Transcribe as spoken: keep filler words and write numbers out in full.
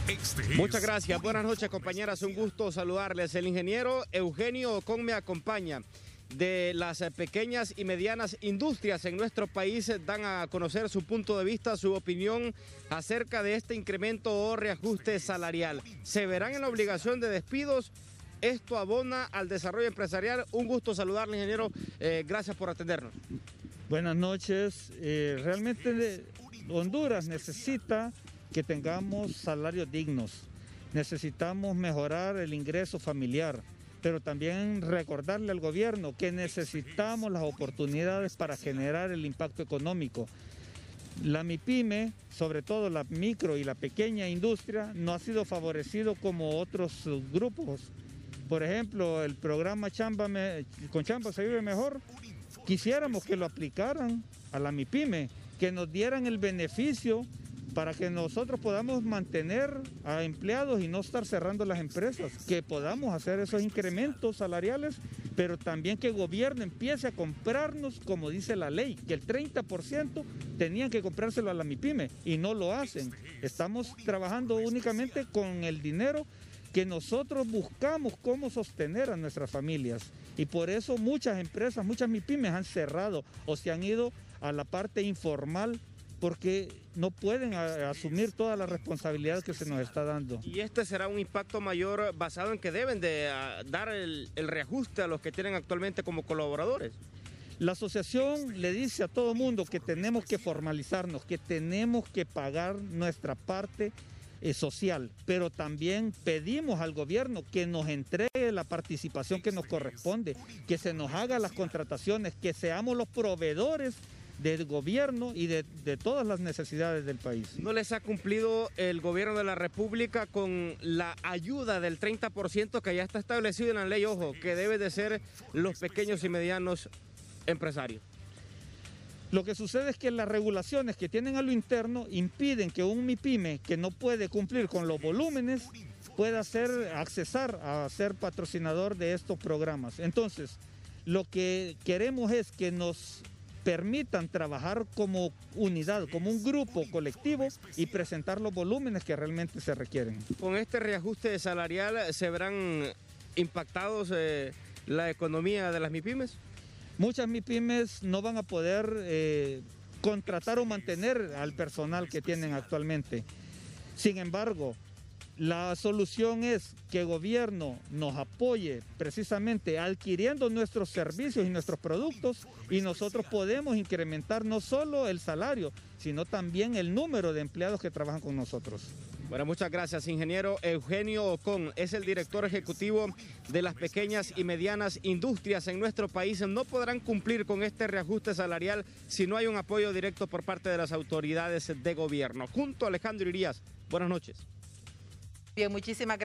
Muchas gracias, buenas noches compañeras, un gusto saludarles. El ingeniero Eugenio Ocón me acompaña. De las pequeñas y medianas industrias en nuestro país dan a conocer su punto de vista, su opinión acerca de este incremento o reajuste salarial. ¿Se verán en la obligación de despidos? ¿Esto abona al desarrollo empresarial? Un gusto saludarle, ingeniero, eh, gracias por atendernos. Buenas noches, eh, realmente Honduras necesita que tengamos salarios dignos, necesitamos mejorar el ingreso familiar, pero también recordarle al gobierno que necesitamos las oportunidades para generar el impacto económico. La MIPYME, sobre todo la micro y la pequeña industria, no ha sido favorecido como otros grupos. Por ejemplo, el programa Chamba Me, con Chamba se vive mejor, quisiéramos que lo aplicaran a la MIPYME, que nos dieran el beneficio para que nosotros podamos mantener a empleados y no estar cerrando las empresas, que podamos hacer esos incrementos salariales, pero también que el gobierno empiece a comprarnos, como dice la ley, que el treinta por ciento tenían que comprárselo a la MIPYME y no lo hacen. Estamos trabajando únicamente con el dinero que nosotros buscamos cómo sostener a nuestras familias, y por eso muchas empresas, muchas MIPYMEs han cerrado o se han ido a la parte informal, porque no pueden a, asumir toda la responsabilidad que se nos está dando. ¿Y este será un impacto mayor basado en que deben de a, dar el, el reajuste a los que tienen actualmente como colaboradores? La asociación le dice a todo mundo que tenemos que formalizarnos, que tenemos que pagar nuestra parte eh, social, pero también pedimos al gobierno que nos entregue la participación que nos corresponde, que se nos haga las contrataciones, que seamos los proveedores del gobierno y de, de todas las necesidades del país. ¿No les ha cumplido el gobierno de la República con la ayuda del treinta por ciento que ya está establecido en la ley, ojo, que debe de ser los pequeños y medianos empresarios? Lo que sucede es que las regulaciones que tienen a lo interno impiden que un MIPYME que no puede cumplir con los volúmenes pueda ser, accesar a ser patrocinador de estos programas. Entonces, lo que queremos es que nos permitan trabajar como unidad, como un grupo colectivo y presentar los volúmenes que realmente se requieren. Con este reajuste salarial, ¿se verán impactados eh, la economía de las MIPYMEs? Muchas MIPYMEs no van a poder eh, contratar o mantener al personal que tienen actualmente. Sin embargo, la solución es que el gobierno nos apoye precisamente adquiriendo nuestros servicios y nuestros productos, y nosotros podemos incrementar no solo el salario, sino también el número de empleados que trabajan con nosotros. Bueno, muchas gracias, ingeniero Eugenio Ocón. Es el director ejecutivo de las pequeñas y medianas industrias en nuestro país. No podrán cumplir con este reajuste salarial si no hay un apoyo directo por parte de las autoridades de gobierno. Junto a Alejandro Irías, buenas noches. Bien, muchísimas gracias.